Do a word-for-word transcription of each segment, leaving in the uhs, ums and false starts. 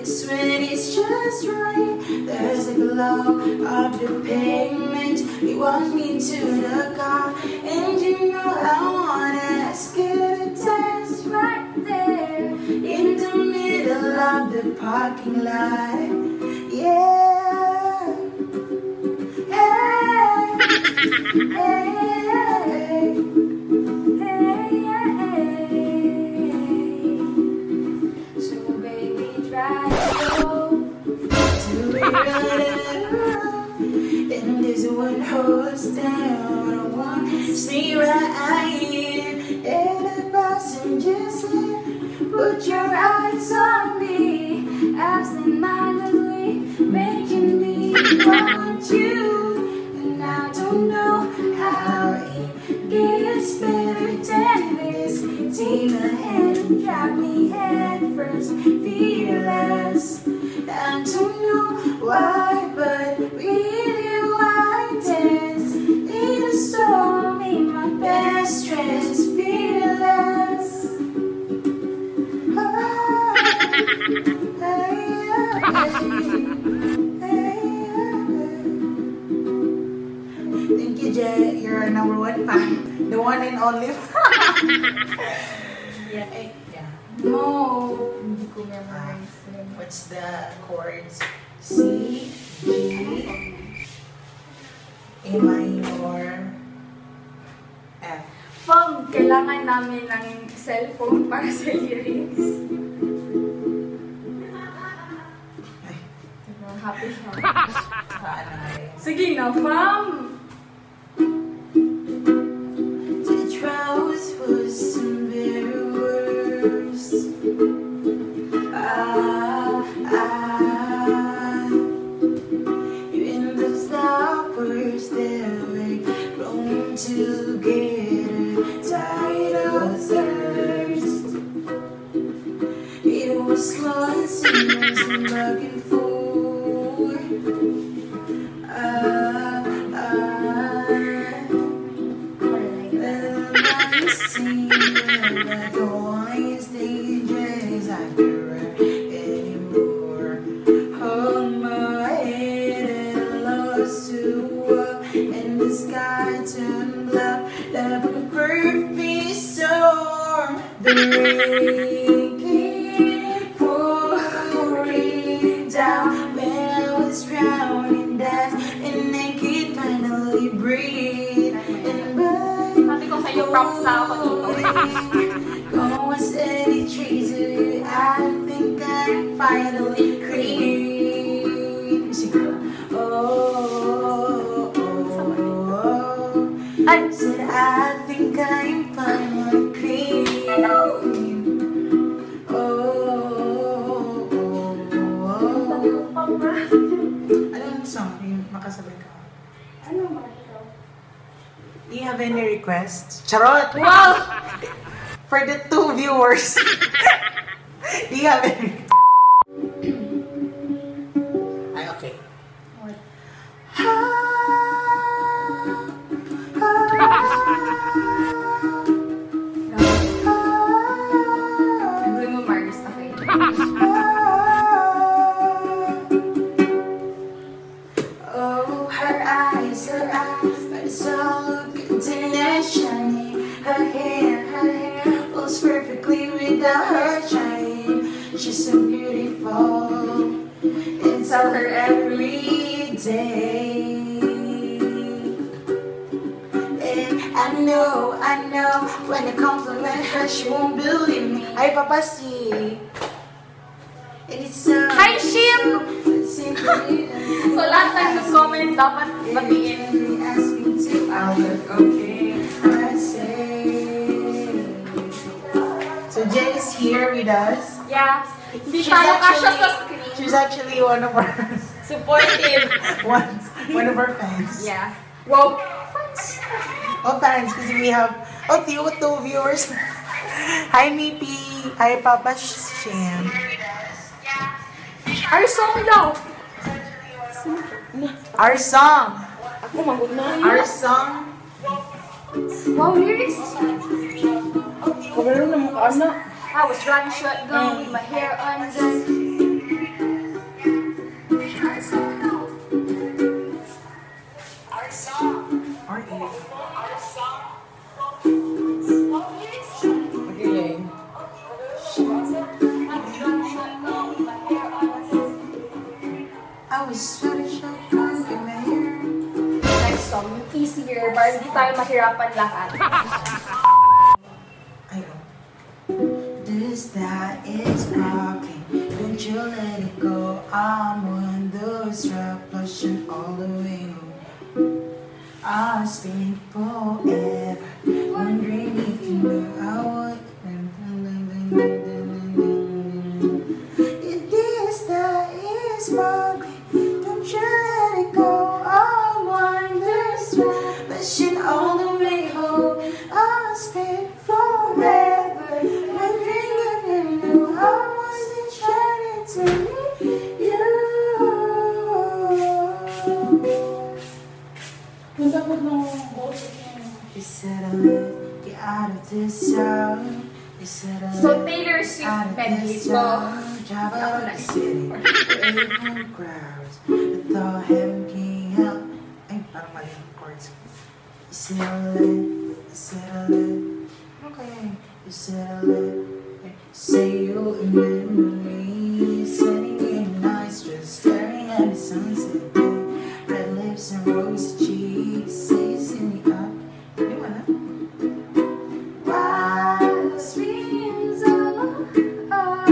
It's when it's just right. There's a glow of the pavement. You want me to the car, and you know I wanna ask you to dance right there in the middle of the parking lot. Yeah. Hey. Hey. And there's one horse down on one stay right in the passenger seat. Put your eyes on me, absent-mindedly making me want you. And I don't know how it gets better than this. Take a hand and drop me head first, fearless. I don't know why, but really why dance in a storm in my best dress, fearless. Oh, hey, hey, hey. Thank you, Jay. You're our number one fan. The one and only. Yeah, eh, yeah. No. What's the chords? C, G, A minor, F. Pag kailangan namin ng cellphone para sa lyrics. Ay. Diba, happy siya. Sige na, fam! The trials was some very worse. Ah, ah. You're in those flowers that were grown together, tied of thirst. It was lonesome and back and forth. Ah, ah. Well, I see that the wine stages I and the sky turned black like a perfect storm. The rain came pouring down when I was drowning, that and I could finally breathe. And by sabi ko sa'yo, props na ako dito. Go and steady trace of you, I think I'm finally clean. Oh, I said I think I'm finally clean. Oh, oh, oh. Anong song? Makasabay ka. Ano ba ito? Do you have any requests? Charot! Wow! For the two viewers. Do you have any? Ay, okay. What? Bruno Mars, okay. Oh, her eyes, her eyes, but it's all international. Her hair, her hair flows perfectly without her trying. She's so beautiful, it's all her every day. And I know, I know, when I compliment her, she won't believe me. Ay, papasi. And it's so Hi, Shim! So, lahat tayo nag-comment dapat batiin. Ask me to, I'll look okay. I say. So, Jay is here with us. Yeah. Hindi She's tayo kasya actually- sa screen. She's actually one of our Supportive. one, one of our fans. Yeah. Wow. Fans. Oh, fans, because we have oh two, two viewers. Hi, Mipi. Hi, Papa Shim. Our song daw. Our song. Ako magod na. Our song. Wow, lyrics. Kabalo na mukha na. I was riding shotgun with my hair undone. was sweating so cold in my hair. Next song, yung easier, para hindi tayo mahirapan lahat. I know. This that is broken. Don't you let it go. I'm on the strap, pushing all the way home. I'll spend forever wondering if you knew I would. This that is broken. Don't you let it go. I'm on the strap, pushing all the way home. I'll spend forever wondering if you knew I wasn't trying to meet you. You said I let get out of this town. You said I So, let Taylor get Swift out of medley this ko. town. Drive out of the city, away from crowds. I thought heaven can help. Ay, parang mali ang chords. You said I let, you said I let. Okay. You said I let, say you'll remember me. Sitting in the night, just staring at the sunset. Red lips and rosy cheeks. Say you see me up. You wanna? Wildest dreams, oh, oh.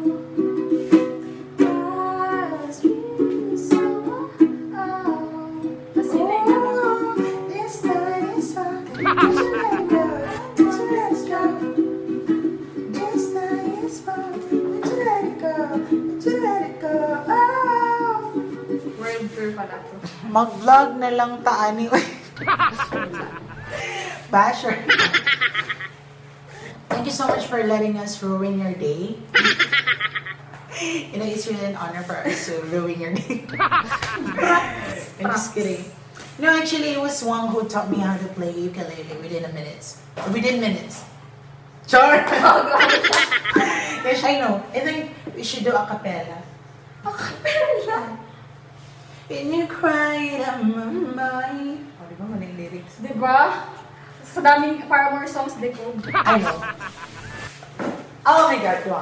Wildest dreams, oh, oh. Tapos yun na yung ano. Oh, this night is fucking. Don't you let it go. Don't you let it go. This night is fucking. Don't you let it go. Don't you let it go. Oh. World tour pala to. Mag-vlog na lang ta anyway. Basher. Thank you so much for letting us ruin your day. You know, it's really an honor for us to ruin your day. I'm just kidding. No, actually, it was Wang who taught me how to play ukulele within a minute. Within minutes. Char! Yes, I know. I think we should do a cappella. A cappella? And you cried on my mind. Oh, di ba maling lyrics? Diba? Sa daming Paramore songs, di ko. I know. Oh my God, wow.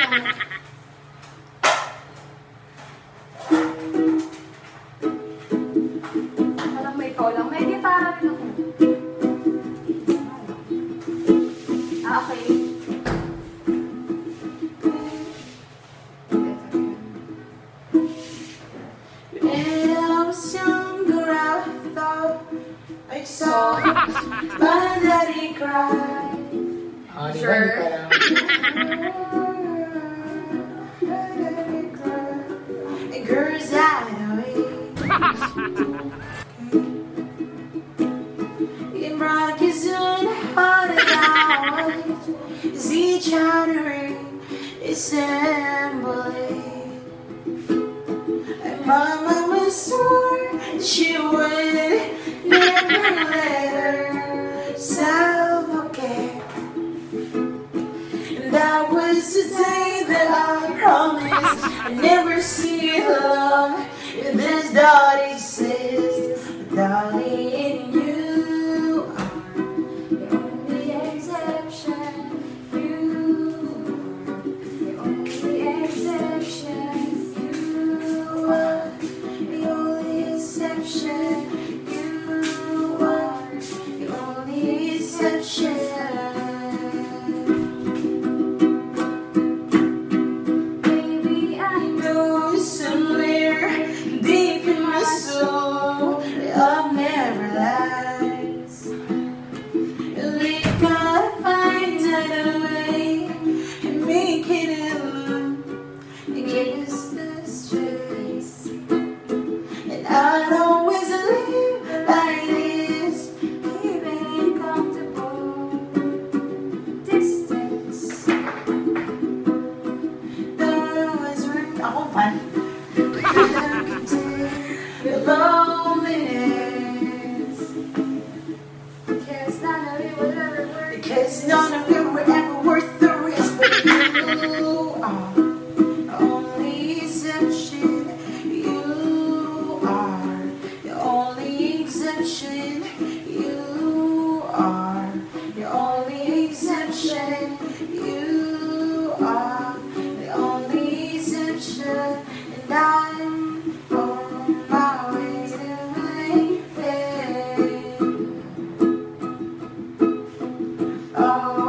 Walang may ikaw lang. May gitara rin ako. Ah, okay. When I was younger, I thought I saw my daddy cry. Oh, di ba? Sure. Di pa lang. My daddy cry. And girls out away. In broad kiss and heart out. Is each chattering assembly. And Mama was sworn she would never let herself forget. And that was the day that I promised I'd never see love if this doubt exists. Darling, you are the only exception. You are the only exception. You are the only exception. You are the only exception. Baby, I know somewhere deep in my soul Oh,